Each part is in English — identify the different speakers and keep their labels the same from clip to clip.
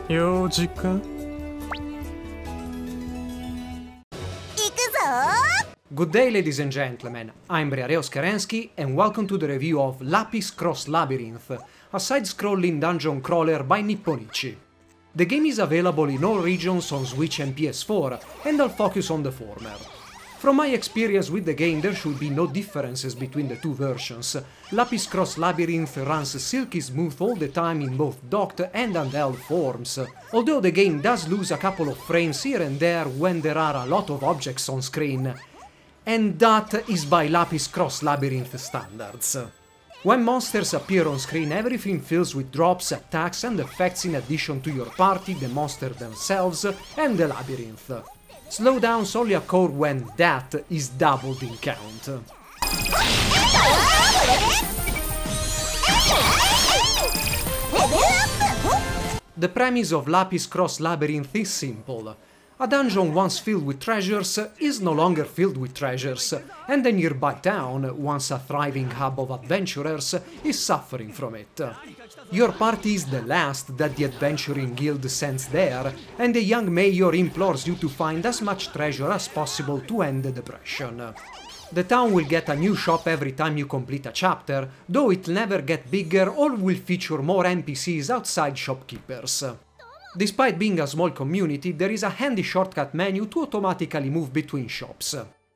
Speaker 1: Yoji-kun?
Speaker 2: Good day, ladies and gentlemen, I'm Briareos Kerensky and welcome to the review of Lapis Cross Labyrinth, a side-scrolling dungeon crawler by Nipponichi. The game is available in all regions on Switch and PS4, and I'll focus on the former. From my experience with the game, there should be no differences between the two versions. Lapis Cross Labyrinth runs silky smooth all the time in both docked and handheld forms, although the game does lose a couple of frames here and there when there are a lot of objects on screen. And that is by Lapis Cross Labyrinth standards. When monsters appear on screen, everything fills with drops, attacks and effects in addition to your party, the monsters themselves, and the labyrinth. Slowdowns only occur when that is doubled in count. The premise of Lapis Cross Labyrinth is simple. A dungeon once filled with treasures is no longer filled with treasures, and a nearby town, once a thriving hub of adventurers, is suffering from it. Your party is the last that the adventuring guild sends there, and the young mayor implores you to find as much treasure as possible to end the depression. The town will get a new shop every time you complete a chapter, though it'll never get bigger or will feature more NPCs outside shopkeepers. Despite being a small community, there is a handy shortcut menu to automatically move between shops.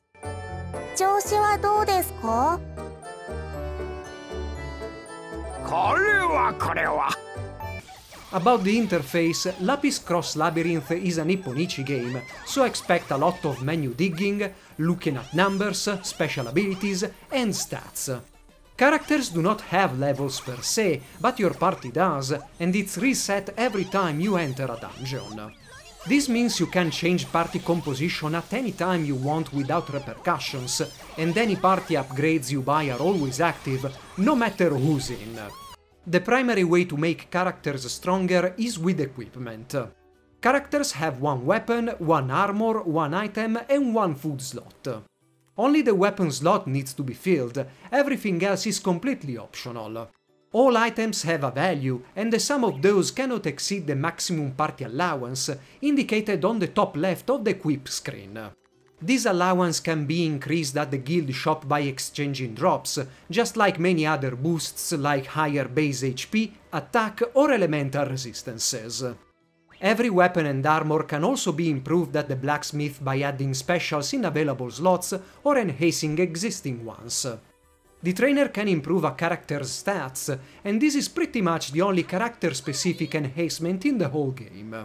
Speaker 2: About the interface, Lapis Cross Labyrinth is a Nipponichi game, so expect a lot of menu digging, looking at numbers, special abilities, and stats. Characters do not have levels per se, but your party does, and it's reset every time you enter a dungeon. This means you can change party composition at any time you want without repercussions, and any party upgrades you buy are always active, no matter who's in. The primary way to make characters stronger is with equipment. Characters have one weapon, one armor, one item, and one food slot. Only the weapon slot needs to be filled, everything else is completely optional. All items have a value, and the sum of those cannot exceed the maximum party allowance, indicated on the top left of the equip screen. This allowance can be increased at the guild shop by exchanging drops, just like many other boosts like higher base HP, attack or elemental resistances. Every weapon and armor can also be improved at the blacksmith by adding specials in available slots or enhancing existing ones. The trainer can improve a character's stats, and this is pretty much the only character-specific enhancement in the whole game.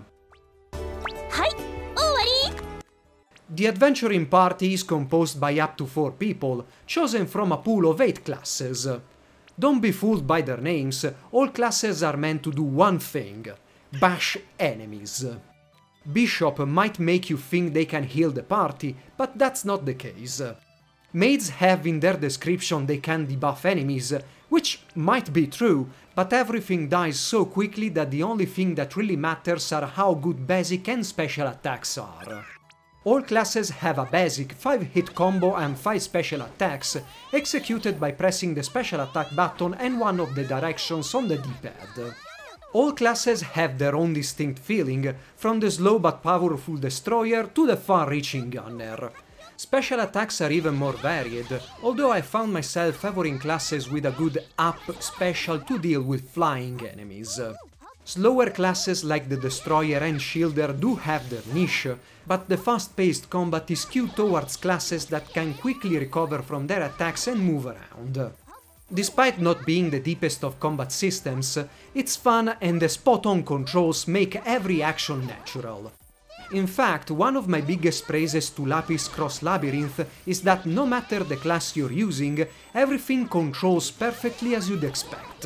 Speaker 2: The adventuring party is composed by up to 4 people, chosen from a pool of 8 classes. Don't be fooled by their names, all classes are meant to do one thing: bash enemies. Bishop might make you think they can heal the party, but that's not the case. Maids have in their description they can debuff enemies, which might be true, but everything dies so quickly that the only thing that really matters are how good basic and special attacks are. All classes have a basic 5-hit combo and 5 special attacks, executed by pressing the special attack button and one of the directions on the D-pad. All classes have their own distinct feeling, from the slow but powerful destroyer to the far-reaching gunner. Special attacks are even more varied, although I found myself favoring classes with a good up special to deal with flying enemies. Slower classes like the Destroyer and Shielder do have their niche, but the fast-paced combat is skewed towards classes that can quickly recover from their attacks and move around. Despite not being the deepest of combat systems, it's fun and the spot-on controls make every action natural. In fact, one of my biggest praises to Lapis Cross Labyrinth is that no matter the class you're using, everything controls perfectly as you'd expect.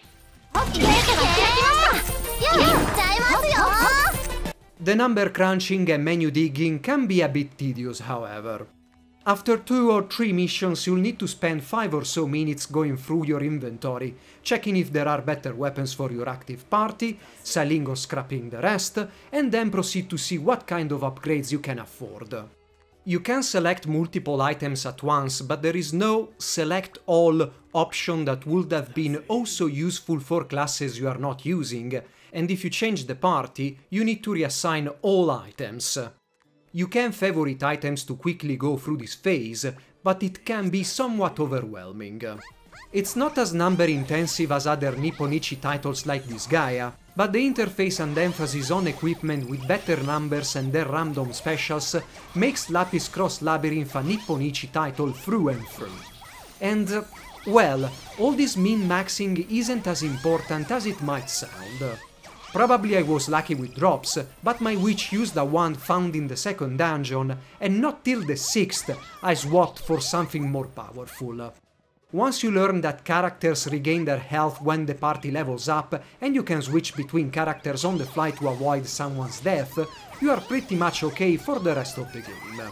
Speaker 2: The number crunching and menu digging can be a bit tedious, however. After 2 or 3 missions, you'll need to spend 5 or so minutes going through your inventory, checking if there are better weapons for your active party, selling or scrapping the rest, and then proceed to see what kind of upgrades you can afford. You can select multiple items at once, but there is no select all option that would have been also useful for classes you are not using, and if you change the party, you need to reassign all items. You can favorite items to quickly go through this phase, but it can be somewhat overwhelming. It's not as number intensive as other Nipponichi titles like Disgaea, but the interface and emphasis on equipment with better numbers and their random specials makes Lapis Cross Labyrinth a Nipponichi title through and through. And, well, all this min-maxing isn't as important as it might sound. Probably I was lucky with drops, but my witch used a wand found in the second dungeon, and not till the sixth I swapped for something more powerful. Once you learn that characters regain their health when the party levels up, and you can switch between characters on the fly to avoid someone's death, you are pretty much okay for the rest of the game.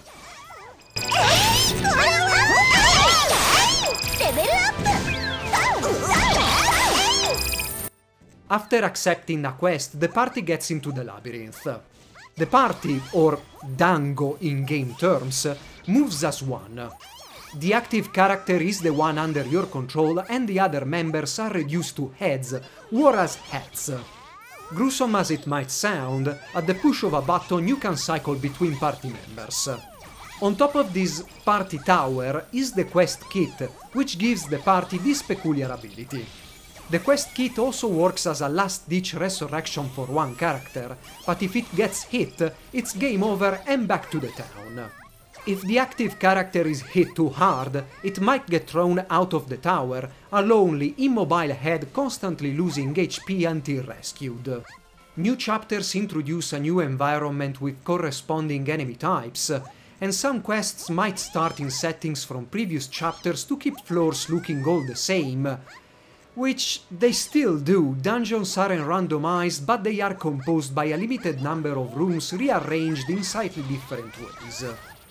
Speaker 2: After accepting a quest, the party gets into the labyrinth. The party, or Dango in game terms, moves as one. The active character is the one under your control and the other members are reduced to heads, or as hats. Gruesome as it might sound, at the push of a button you can cycle between party members. On top of this party tower is the quest kit, which gives the party this peculiar ability. The quest kit also works as a last-ditch resurrection for one character, but if it gets hit, it's game over and back to the town. If the active character is hit too hard, it might get thrown out of the tower, a lonely, immobile head constantly losing HP until rescued. New chapters introduce a new environment with corresponding enemy types, and some quests might start in settings from previous chapters to keep floors looking all the same, which they still do. Dungeons aren't randomized, but they are composed by a limited number of rooms rearranged in slightly different ways.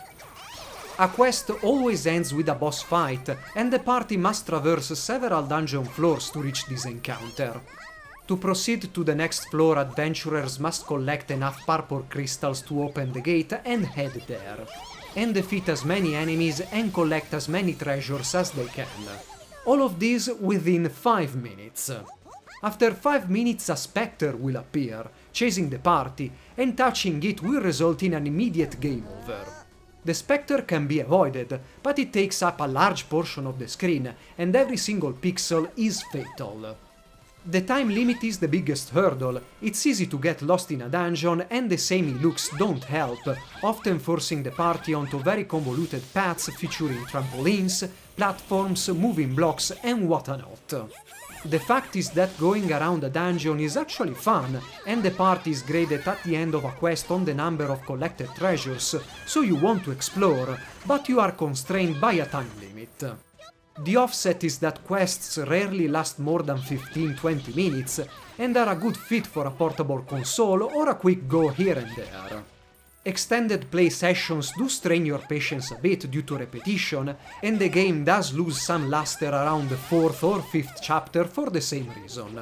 Speaker 2: A quest always ends with a boss fight, and the party must traverse several dungeon floors to reach this encounter. To proceed to the next floor, adventurers must collect enough purple crystals to open the gate and head there, and defeat as many enemies and collect as many treasures as they can. All of this within 5 minutes. After 5 minutes a spectre will appear, chasing the party, and touching it will result in an immediate game over. The spectre can be avoided, but it takes up a large portion of the screen, and every single pixel is fatal. The time limit is the biggest hurdle. It's easy to get lost in a dungeon, and the samey looks don't help, often forcing the party onto very convoluted paths featuring trampolines, platforms, moving blocks, and whatnot. The fact is that going around a dungeon is actually fun, and the party is graded at the end of a quest on the number of collected treasures, so you want to explore, but you are constrained by a time limit. The offset is that quests rarely last more than 15-20 minutes, and are a good fit for a portable console or a quick go here and there. Extended play sessions do strain your patience a bit due to repetition, and the game does lose some luster around the 4th or 5th chapter for the same reason.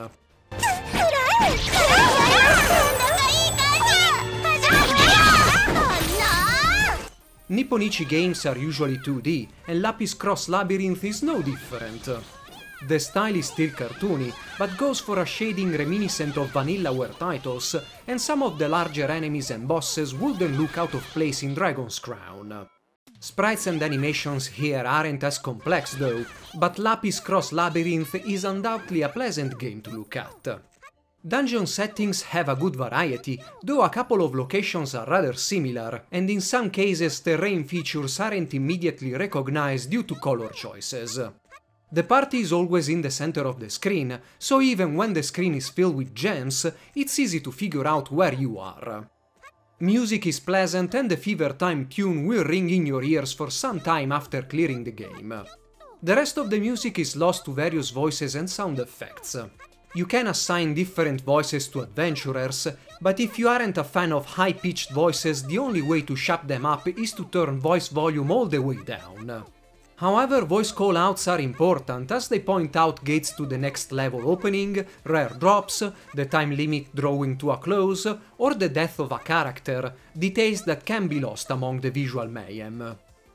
Speaker 2: Nipponichi games are usually 2D, and Lapis Cross Labyrinth is no different. The style is still cartoony, but goes for a shading reminiscent of Vanillaware titles, and some of the larger enemies and bosses wouldn't look out of place in Dragon's Crown. Sprites and animations here aren't as complex though, but Lapis Cross Labyrinth is undoubtedly a pleasant game to look at. Dungeon settings have a good variety, though a couple of locations are rather similar, and in some cases terrain features aren't immediately recognized due to color choices. The party is always in the center of the screen, so even when the screen is filled with gems, it's easy to figure out where you are. Music is pleasant, and the Fever Time tune will ring in your ears for some time after clearing the game. The rest of the music is lost to various voices and sound effects. You can assign different voices to adventurers, but if you aren't a fan of high-pitched voices, the only way to shut them up is to turn voice volume all the way down. However, voice callouts are important as they point out gates to the next level opening, rare drops, the time limit drawing to a close, or the death of a character, details that can be lost among the visual mayhem.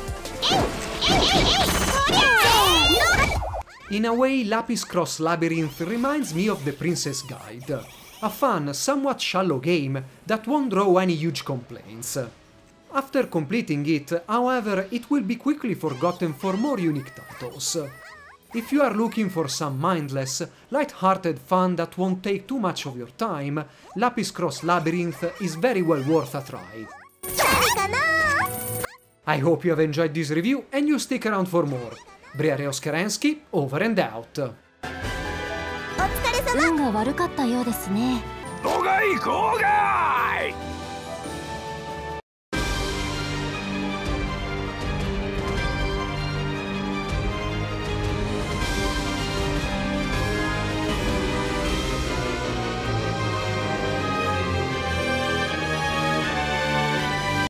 Speaker 2: In a way, Lapis Cross Labyrinth reminds me of the Princess Guide, a fun, somewhat shallow game that won't draw any huge complaints. After completing it, however, it will be quickly forgotten for more unique titles. If you are looking for some mindless, light-hearted fun that won't take too much of your time, Lapis Cross Labyrinth is very well worth a try. I hope you have enjoyed this review and you stick around for more. Briareos Kerensky, over and out.
Speaker 1: 運が悪かったようですね。
Speaker 3: 都外郊外